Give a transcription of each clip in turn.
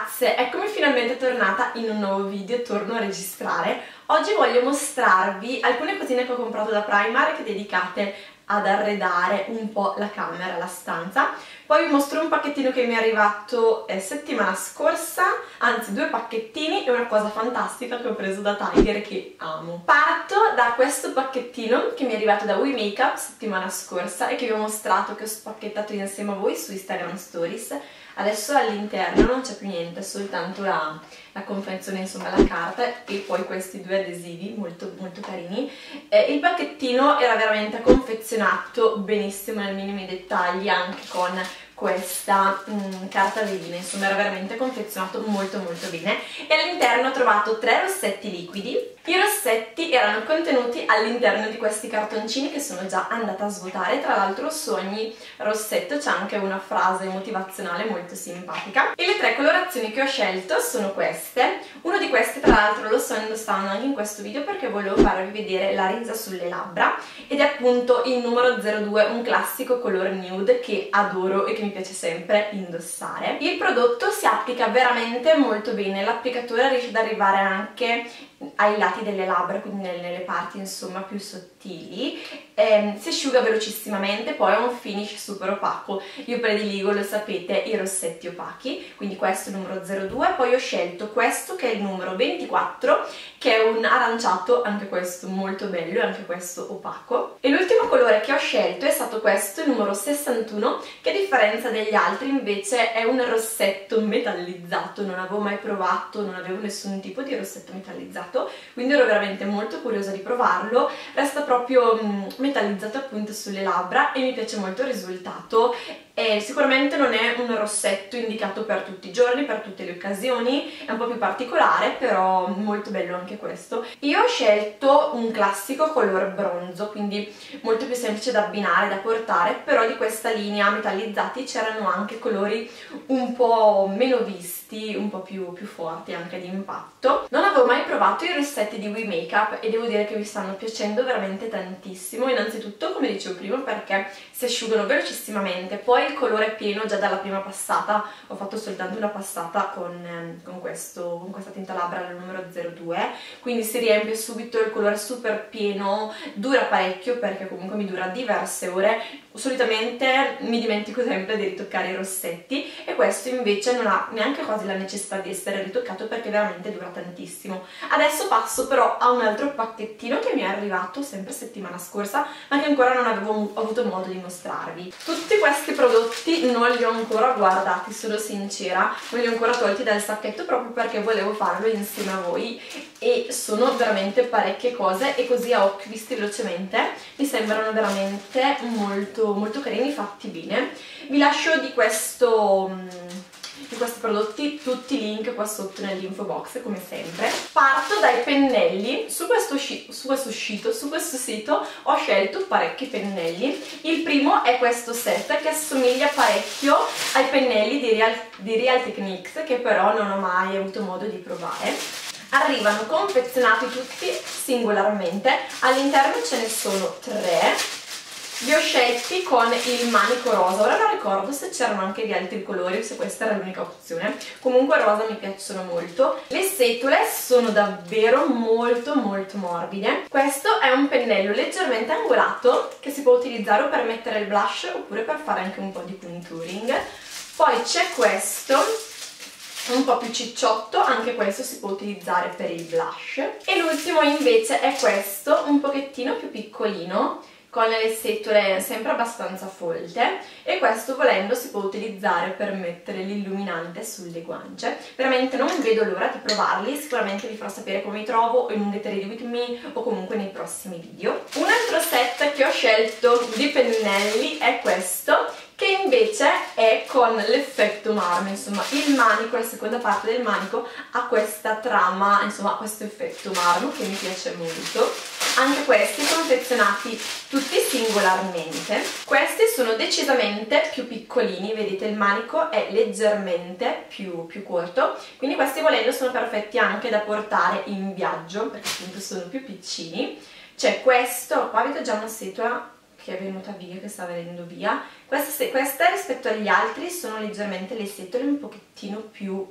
ragazze, eccomi finalmente tornata in un nuovo video, torno a registrare. Oggi voglio mostrarvi alcune cosine che ho comprato da Primark dedicate ad arredare un po' la camera, la stanza. Poi vi mostro un pacchettino che mi è arrivato settimana scorsa, anzi 2 pacchettini e una cosa fantastica che ho preso da Tiger che amo. Parto da questo pacchettino che mi è arrivato da We Makeup settimana scorsa e che vi ho mostrato, che ho spacchettato insieme a voi su Instagram Stories. Adesso all'interno non c'è più niente, soltanto la confezione, insomma la carta, e poi questi 2 adesivi molto carini. Il pacchettino era veramente confezionato benissimo nei minimi dettagli, anche con questa carta velina, insomma era veramente confezionato molto bene. E all'interno ho trovato 3 rossetti liquidi. I rossetti erano contenuti all'interno di questi cartoncini che sono già andata a svuotare. Tra l'altro su ogni rossetto c'è anche una frase motivazionale molto simpatica. E le 3 colorazioni che ho scelto sono queste. Uno di questi tra l'altro lo sto indossando anche in questo video perché volevo farvi vedere la resa sulle labbra, ed è appunto il numero 02, un classico color nude che adoro e che mi piace sempre indossare. Il prodotto si applica veramente molto bene, l'applicatore riesce ad arrivare anche ai lati delle labbra, quindi nelle parti insomma più sottili, si asciuga velocissimamente, poi ha un finish super opaco. Io prediligo, lo sapete, i rossetti opachi, quindi questo è il numero 02, poi ho scelto questo che è il numero 24 che è un aranciato, anche questo molto bello e anche questo opaco. E l'ultimo colore che ho scelto è stato questo, il numero 61, che a differenza degli altri invece è un rossetto metallizzato. Non avevo mai provato, non avevo nessun tipo di rossetto metallizzato, quindi ero veramente molto curiosa di provarlo. Resta proprio metallizzato appunto sulle labbra e mi piace molto il risultato. E sicuramente non è un rossetto indicato per tutti i giorni, per tutte le occasioni, è un po' più particolare, però molto bello anche questo. Io ho scelto un classico color bronzo, quindi molto più semplice da abbinare, da portare, però di questa linea metallizzati c'erano anche colori un po' meno visti, un po' più forti anche di impatto. Non avevo mai provato i rossetti di We Makeup e devo dire che mi stanno piacendo veramente tantissimo. Innanzitutto, come dicevo prima, perché si asciugano velocissimamente, poi il colore è pieno già dalla prima passata. Ho fatto soltanto una passata con questa tinta labbra al numero 02, quindi si riempie subito, il colore è super pieno, dura parecchio perché comunque mi dura diverse ore. Solitamente mi dimentico sempre di ritoccare i rossetti e questo invece non ha neanche quasi la necessità di essere ritoccato perché veramente dura tantissimo. Adesso passo però a un altro pacchettino che mi è arrivato sempre settimana scorsa, ma che ancora non avevo avuto modo di mostrarvi. Tutti questi prodotti non li ho ancora guardati, sono sincera, non li ho ancora tolti dal sacchetto proprio perché volevo farlo insieme a voi, e sono veramente parecchie cose e così a occhio visti velocemente mi sembrano veramente molto carini, fatti bene. Vi lascio di questi prodotti tutti i link qua sotto nell'info box come sempre. Parto dai pennelli. Su questo sito ho scelto parecchi pennelli. Il primo è questo set che assomiglia parecchio ai pennelli di Real Techniques, che però non ho mai avuto modo di provare. Arrivano confezionati tutti singolarmente, all'interno ce ne sono 3. Li ho scelti con il manico rosa, ora non ricordo se c'erano anche di altri colori o se questa era l'unica opzione. Comunque rosa mi piacciono molto. Le setole sono davvero molto morbide. Questo è un pennello leggermente angolato che si può utilizzare o per mettere il blush oppure per fare anche un po' di contouring. Poi c'è questo, un po' più cicciotto, anche questo si può utilizzare per il blush. E l'ultimo invece è questo, un pochettino più piccolino, con le setole sempre abbastanza folte, e questo volendo si può utilizzare per mettere l'illuminante sulle guance. Veramente non vedo l'ora di provarli, sicuramente vi farò sapere come mi trovo in un Get Ready With Me o comunque nei prossimi video. Un altro set che ho scelto di pennelli è questo, che invece è con l'effetto marmo, insomma il manico, la seconda parte del manico ha questa trama, insomma questo effetto marmo che mi piace molto. Anche questi confezionati tutti singolarmente. Questi sono decisamente più piccolini, vedete il manico è leggermente più corto, quindi questi volendo sono perfetti anche da portare in viaggio perché appunto sono più piccini. C'è questo, qua avete già una setola che è venuta via, che sta venendo via. Queste rispetto agli altri sono leggermente le setole un pochettino più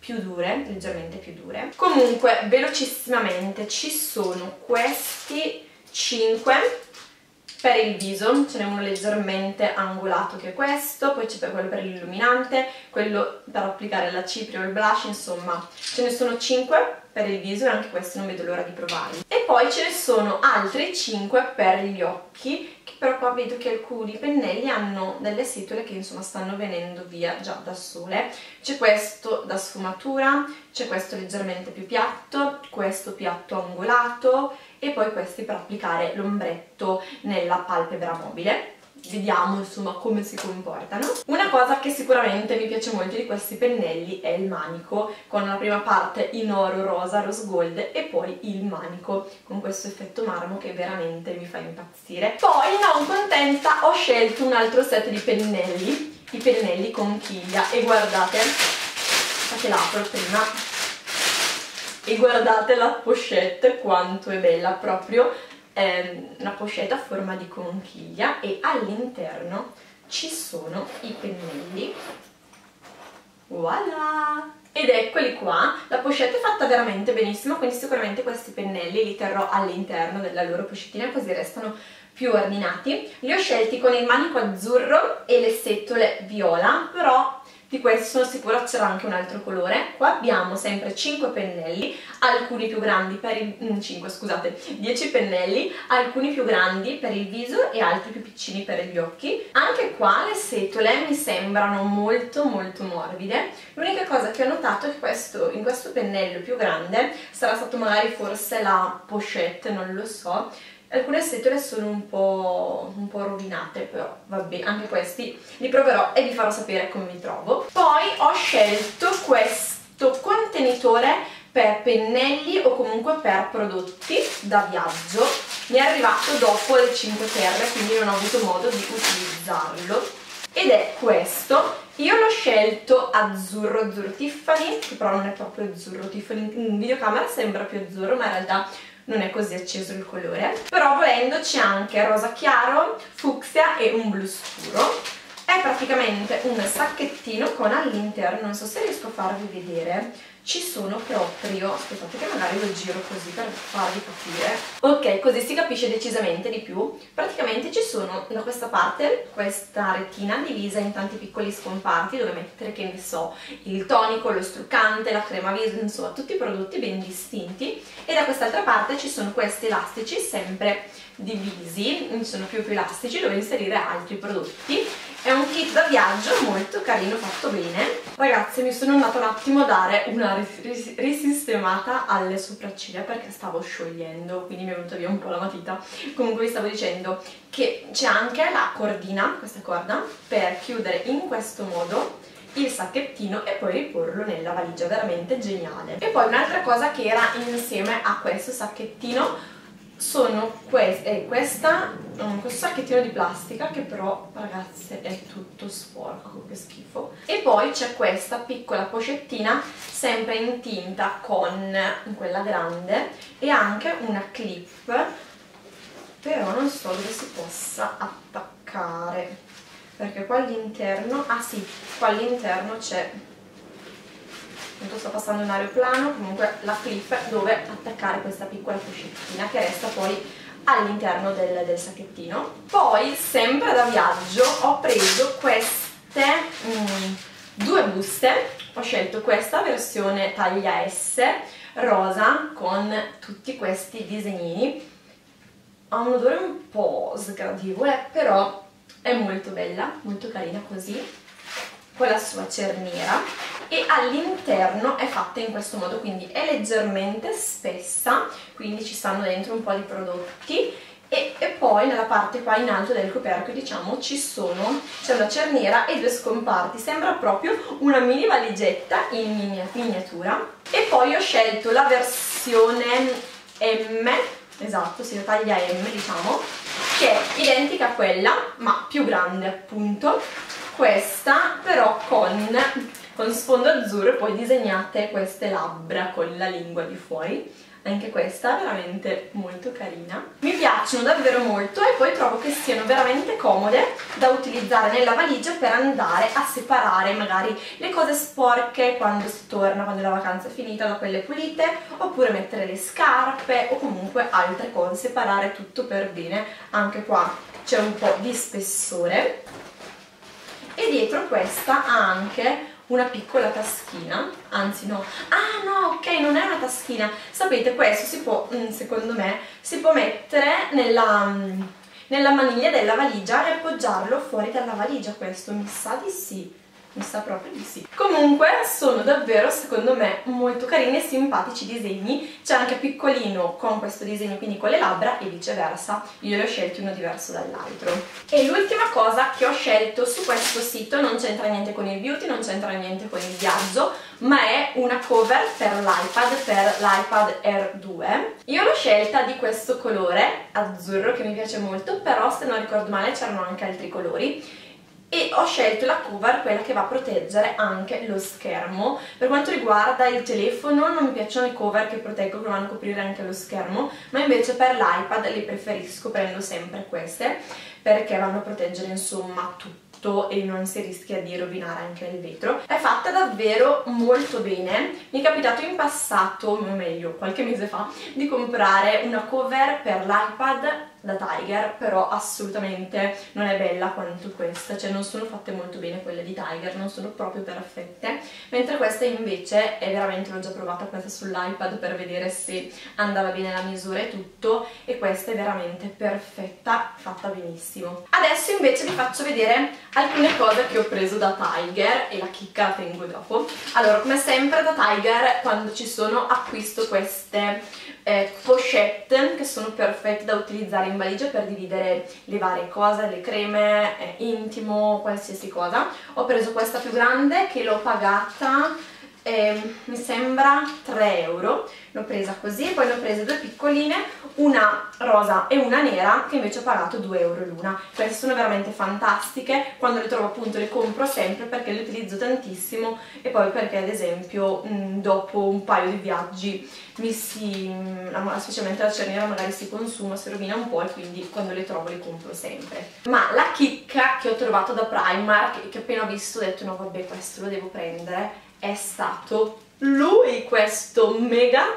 più dure, leggermente più dure. Comunque velocissimamente ci sono questi 5 per il viso, ce n'è uno leggermente angolato che è questo, poi c'è quello per l'illuminante, quello per applicare la cipria o il blush, insomma ce ne sono 5 per il viso e anche questo non vedo l'ora di provarli. E poi ce ne sono altri 5 per gli occhi, che però qua vedo che alcuni pennelli hanno delle setole che insomma stanno venendo via già da sole. C'è questo da sfumatura, c'è questo leggermente più piatto, questo piatto angolato e poi questi per applicare l'ombretto nella palpebra mobile. Vediamo insomma come si comportano. Una cosa che sicuramente mi piace molto di questi pennelli è il manico, con la prima parte in oro, rosa, rose gold e poi il manico con questo effetto marmo che veramente mi fa impazzire. Poi non contenta ho scelto un altro set di pennelli, i pennelli conchiglia, e guardate, che l'apro prima e guardate la pochette quanto è bella, proprio una pochette a forma di conchiglia e all'interno ci sono i pennelli, voilà! Ed eccoli qua, la pochette è fatta veramente benissimo, quindi sicuramente questi pennelli li terrò all'interno della loro pochettina così restano più ordinati. Li ho scelti con il manico azzurro e le setole viola, però di questo sono sicura c'era anche un altro colore. Qua abbiamo sempre 5 pennelli, alcuni più grandi per il 10 pennelli, alcuni più grandi per il viso e altri più piccini per gli occhi. Anche qua le setole mi sembrano molto morbide. L'unica cosa che ho notato è che in questo pennello più grande, sarà stato magari forse la pochette, non lo so, alcune setole sono un po' rovinate, però vabbè, anche questi li proverò e vi farò sapere come mi trovo. Poi ho scelto questo contenitore per pennelli o comunque per prodotti da viaggio. Mi è arrivato dopo il 5 Terre, quindi non ho avuto modo di utilizzarlo. Ed è questo. Io l'ho scelto azzurro Tiffany, che però non è proprio azzurro Tiffany, in videocamera sembra più azzurro, ma in realtà non è così acceso il colore. Però volendo c'è anche rosa chiaro, fucsia e un blu scuro. È praticamente un sacchettino con all'interno, non so se riesco a farvi vedere, ci sono proprio, aspettate che magari lo giro così per farvi capire, ok, così si capisce decisamente di più. Praticamente ci sono da questa parte questa retina divisa in tanti piccoli scomparti dove mettere, che ne so, il tonico, lo struccante, la crema viso, insomma tutti i prodotti ben distinti, e da quest'altra parte ci sono questi elastici sempre divisi, sono più elastici dove inserire altri prodotti. È un kit da viaggio molto carino, fatto bene. Ragazzi, mi sono andata un attimo a dare una risistemata alle sopracciglia perché stavo sciogliendo, quindi mi è venuta via un po' la matita. Comunque vi stavo dicendo che c'è anche la cordina, questa corda, per chiudere in questo modo il sacchettino e poi riporlo nella valigia, veramente geniale. E poi un'altra cosa che era insieme a questo sacchettino sono questo sacchettino di plastica che però, ragazze, è tutto sporco, che schifo. E poi c'è questa piccola pochettina sempre in tinta con quella grande e anche una clip, però non so dove si possa attaccare, perché qua all'interno, ah sì, qua all'interno c'è, sto passando un aeroplano, comunque la clip dove attaccare questa piccola pochettina che resta poi all'interno del sacchettino. Poi, sempre da viaggio, ho preso queste due buste. Ho scelto questa versione taglia S rosa con tutti questi disegnini. Ha un odore un po' sgradevole, però è molto bella, molto carina così, con la sua cerniera, e all'interno è fatta in questo modo, quindi è leggermente spessa, quindi ci stanno dentro un po' di prodotti, e poi nella parte qua in alto del coperchio, diciamo, c'è una cerniera e due scomparti, sembra proprio una mini valigetta in miniatura. E poi ho scelto la versione M, esatto, sì, la taglia M, diciamo, che è identica a quella ma più grande, appunto. Questa però con sfondo azzurro e poi disegnate queste labbra con la lingua di fuori. anche questa è veramente molto carina. Mi piacciono davvero molto e poi trovo che siano veramente comode da utilizzare nella valigia per andare a separare magari le cose sporche quando si torna, quando la vacanza è finita, da quelle pulite, oppure mettere le scarpe o comunque altre cose, separare tutto per bene. Anche qua c'è un po' di spessore e dietro questa ha anche una piccola taschina, anzi no, ah no, ok, non è una taschina, sapete, questo si può, secondo me, si può mettere nella maniglia della valigia e appoggiarlo fuori dalla valigia. Questo mi sa di sì, mi sa proprio di sì. Comunque sono davvero, secondo me, molto carini e simpatici disegni. C'è anche piccolino con questo disegno, quindi con le labbra, e viceversa. Io ne ho scelti uno diverso dall'altro. E l'ultima cosa che ho scelto su questo sito non c'entra niente con il beauty, non c'entra niente con il viaggio, ma è una cover per l'iPad Air 2. Io l'ho scelta di questo colore azzurro che mi piace molto, però se non ricordo male c'erano anche altri colori. E ho scelto la cover, quella che va a proteggere anche lo schermo. Per quanto riguarda il telefono non mi piacciono le cover che proteggono, che vanno a coprire anche lo schermo, ma invece per l'iPad le preferisco, prendo sempre queste, perché vanno a proteggere insomma tutto e non si rischia di rovinare anche il vetro. È fatta davvero molto bene. Mi è capitato in passato, o meglio qualche mese fa, di comprare una cover per l'iPad da Tiger, però assolutamente non è bella quanto questa, cioè non sono fatte molto bene quelle di Tiger, non sono proprio perfette, mentre questa invece è veramente, l'ho già provata questa sull'iPad per vedere se andava bene la misura e tutto, e questa è veramente perfetta, fatta benissimo. Adesso invece vi faccio vedere alcune cose che ho preso da Tiger e la chicca la tengo dopo. Allora, come sempre da Tiger quando ci sono acquisto queste pochette che sono perfette da utilizzare in valigia per dividere le varie cose, le creme, intimo, qualsiasi cosa. Ho preso questa più grande che l'ho pagata mi sembra 3 euro, l'ho presa così, poi ne ho prese due piccoline, una rosa e una nera, che invece ho pagato 2 euro l'una. Queste sono veramente fantastiche, quando le trovo appunto le compro sempre perché le utilizzo tantissimo, e poi perché ad esempio dopo un paio di viaggi specialmente la cerniera magari si consuma, si rovina un po', e quindi quando le trovo le compro sempre. Ma la chicca che ho trovato da Primark, che appena ho visto ho detto no vabbè, questo lo devo prendere, è stato lui, questa mega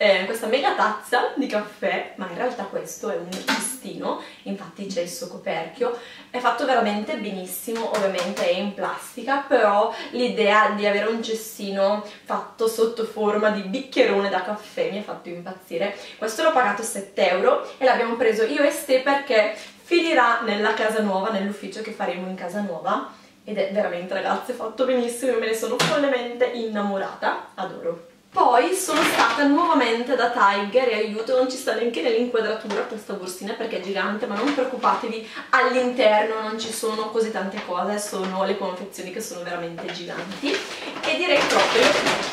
tazza di caffè, ma in realtà questo è un cestino, infatti c'è il suo coperchio, è fatto veramente benissimo, ovviamente è in plastica, però l'idea di avere un cestino fatto sotto forma di bicchierone da caffè mi ha fatto impazzire. Questo l'ho pagato 7 euro e l'abbiamo preso io e Ste perché finirà nella casa nuova, nell'ufficio che faremo in casa nuova, ed è veramente, ragazze, fatto benissimo, me ne sono follemente innamorata, adoro. Poi sono stata nuovamente da Tiger e aiuto, non ci sta neanche nell'inquadratura questa borsina perché è gigante, ma non preoccupatevi, all'interno non ci sono così tante cose, sono le confezioni che sono veramente giganti, e direi proprio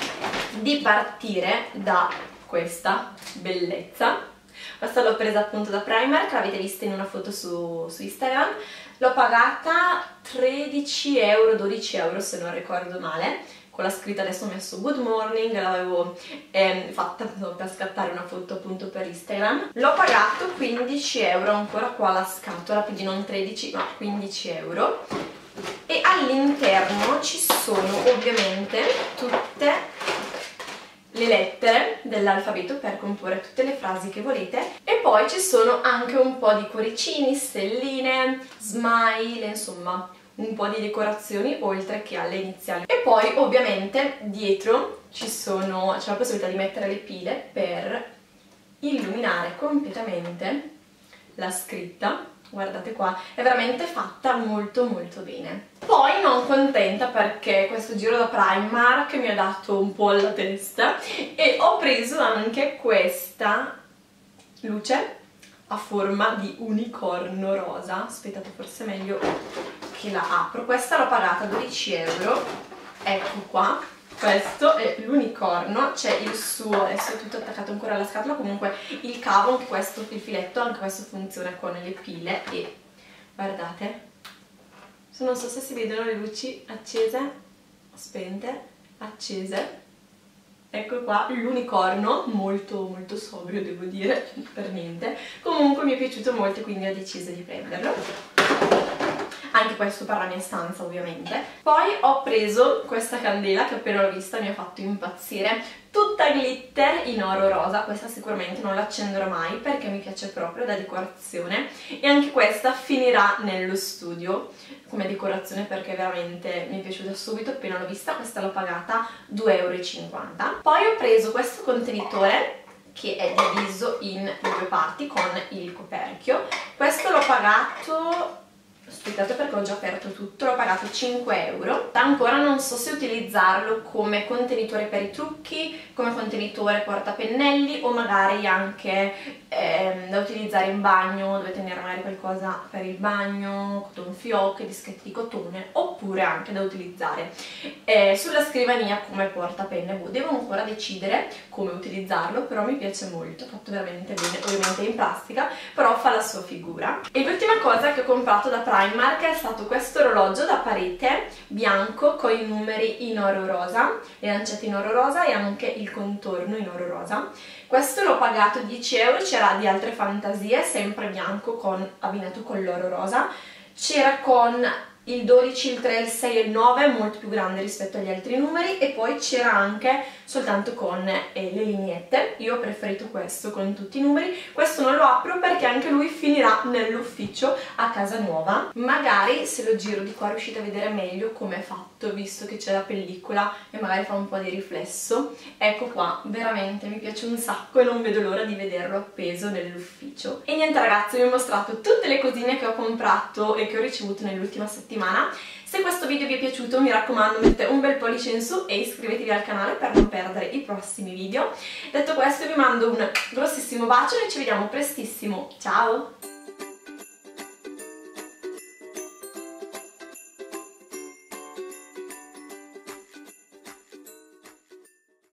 di partire da questa bellezza. Questa l'ho presa appunto da Primark, l'avete vista in una foto su Instagram, l'ho pagata 13 euro, 12 euro se non ricordo male, con la scritta, adesso ho messo good morning, l'avevo fatta per scattare una foto appunto per Instagram. L'ho pagato 15 euro, ancora qua la scatola, quindi non 13 ma 15 euro, e all'interno ci sono ovviamente tutte le lettere dell'alfabeto per comporre tutte le frasi che volete, e poi ci sono anche un po' di cuoricini, stelline, smile, insomma un po' di decorazioni oltre che alle iniziali. E poi ovviamente dietro c'è la possibilità di mettere le pile per illuminare completamente la scritta. Guardate qua, è veramente fatta molto molto bene. Poi non contenta perché questo giro da Primark mi ha dato un po' alla testa e ho preso anche questa luce a forma di unicorno rosa. Aspettate, forse è meglio che la apro. Questa l'ho pagata 12 euro, ecco qua. Questo è l'unicorno, c'è il suo, adesso è tutto attaccato ancora alla scatola, comunque il cavo, anche questo, il filetto, anche questo funziona con le pile, e guardate, non so se si vedono le luci accese, spente, accese, ecco qua l'unicorno, molto molto sobrio devo dire, per niente. Comunque mi è piaciuto molto, quindi ho deciso di prenderlo. Anche questo per la mia stanza ovviamente. Poi ho preso questa candela che appena l'ho vista mi ha fatto impazzire, tutta glitter in oro rosa. Questa sicuramente non l'accenderò mai perché mi piace proprio da decorazione, e anche questa finirà nello studio come decorazione perché veramente mi è piaciuta subito appena l'ho vista. Questa l'ho pagata 2,50 €. Poi ho preso questo contenitore che è diviso in due parti con il coperchio. Questo l'ho pagato, aspettate perché ho già aperto tutto, l'ho pagato 5 €. Ancora non so se utilizzarlo come contenitore per i trucchi, come contenitore portapennelli o magari anche da utilizzare in bagno, dove tenere magari qualcosa per il bagno, cotton fioc, dischetti di cotone, oppure anche da utilizzare sulla scrivania come portapenne. Devo ancora decidere come utilizzarlo, però mi piace molto, fatto veramente bene, ovviamente è in plastica, però fa la sua figura. E l'ultima cosa che ho comprato da Primark è stato questo orologio da parete bianco con i numeri in oro rosa, le lancette in oro rosa e anche il contorno in oro rosa. Questo l'ho pagato 10 €, c'era di altre fantasie, sempre bianco abbinato con l'oro rosa, c'era con il 12, il 3, il 6 e il 9, molto più grande rispetto agli altri numeri, e poi c'era anche soltanto con le lineette. Io ho preferito questo con tutti i numeri. Questo non lo apro perché anche lui finirà nell'ufficio a casa nuova. Magari se lo giro di qua riuscite a vedere meglio come è fatto, visto che c'è la pellicola e magari fa un po' di riflesso. Ecco qua, veramente mi piace un sacco e non vedo l'ora di vederlo appeso nell'ufficio. E niente ragazzi, vi ho mostrato tutte le cosine che ho comprato e che ho ricevuto nell'ultima settimana. Se questo video vi è piaciuto, mi raccomando, mettete un bel pollice in su e iscrivetevi al canale per non perdere i prossimi video. Detto questo vi mando un grossissimo bacio e ci vediamo prestissimo. Ciao!